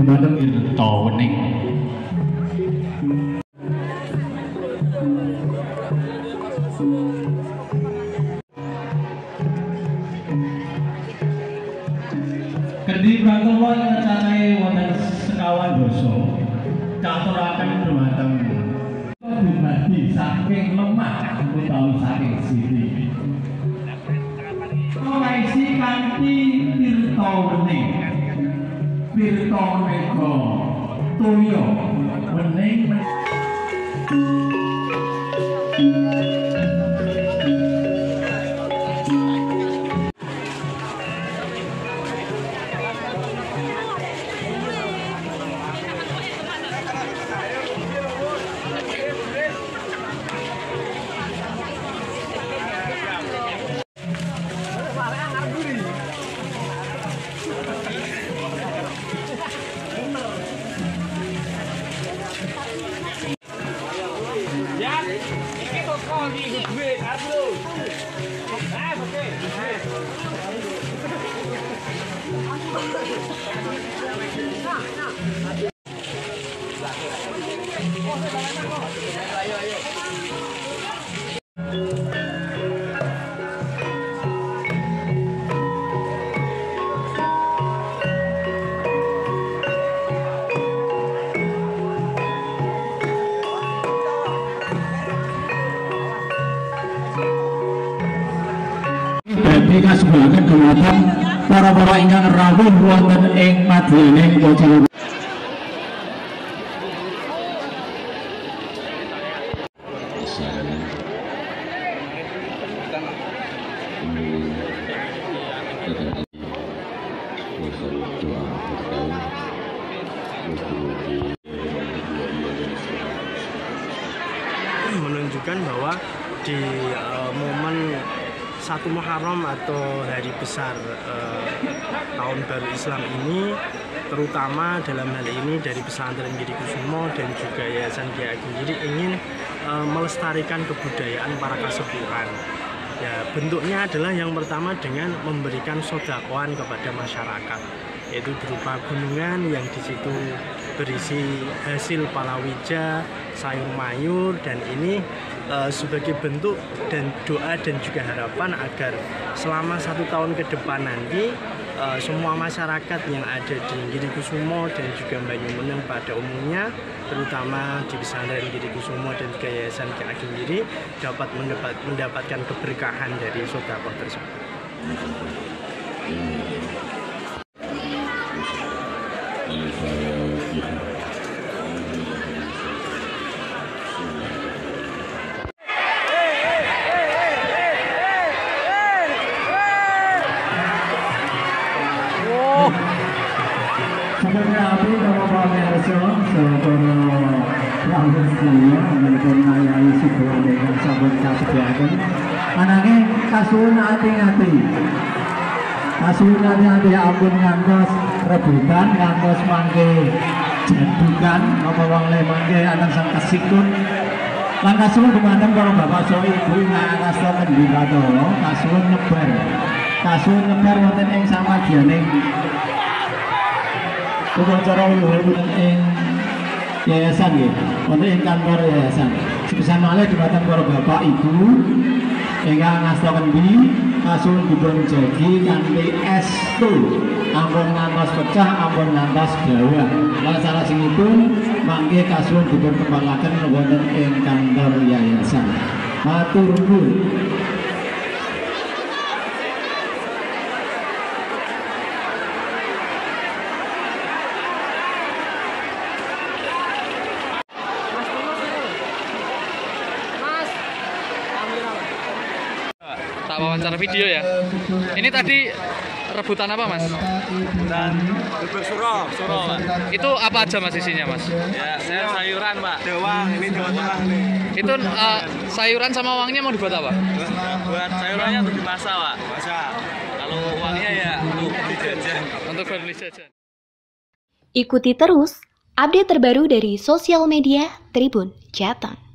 Dumateng Tirta Wening. Kendi prantama ngecanae wonten sekawan dasa katuraken dumateng dumadi saking lemah utawi saking siti. Maisi kanthi tirta wening. Tirta menika toya wening kasebulaken dumateng para ingkang rawuh wonten ing madyaning Pocalongan. Menunjukkan bahwa di momen 1 Muharram atau hari besar tahun baru Islam ini, terutama dalam hal ini dari pesantren Giri Kusumo dan juga Yayasan Kiai Ageng Giri ingin melestarikan kebudayaan para kasepuhan. Ya, bentuknya adalah yang pertama dengan memberikan sedekah kepada masyarakat, yaitu berupa gunungan yang di situ berisi hasil palawija, sayur mayur, dan ini sebagai bentuk dan doa dan juga harapan agar selama 1 tahun ke depan nanti semua masyarakat yang ada di Giri Kusumo dan juga Banyumeneng pada umumnya, terutama di pesantren Giri Kusumo dan juga Yayasan Kiai Ageng Giri, dapat mendapatkan keberkahan dari sedekah tersebut. Sebagai api nama pamerso, saudara Rahul Sio, menelpon Ayai Sugro dengan sabun kasediakan. Anaknya kasuun hati-hati. Kasuun hati-hati ampun ngantos rebutan, ngantos mangke jadukan, apa wong le mangke anak sang kesikun. Lan kasuun dumateng para bapak so ibu ngasta kendi Batara, kasuun nyebar. Kasuun nyebar wonten ing samadyaning upacara wonten ing yayasan nggih, wonten ing kantor yayasan. Sepisan malih dumateng para bapak ibu ingkang ngasta kendi kasuwun dipun jagi kanthi estu, ampun ngantos pecah, ampun ngantos gawah. Lan salajengipun mangke kasuwun dipun kembalaken wonten ing kantor yayasan. Matur nuwun. Tak wawancara video ya. Ini tadi rebutan apa mas? Rebutan bebek suro, Pak. Itu apa aja mas isinya mas? Ya, saya sayuran Pak. Dewang, ini Jawa Tengah nih. Itu sayuran sama uangnya mau dibuat apa? Buat sayurannya untuk dimasak Pak. Masak. Kalau uangnya ya untuk beli jajan. Untuk beli jajan. Ikuti terus update terbaru dari sosial media Tribun Jateng.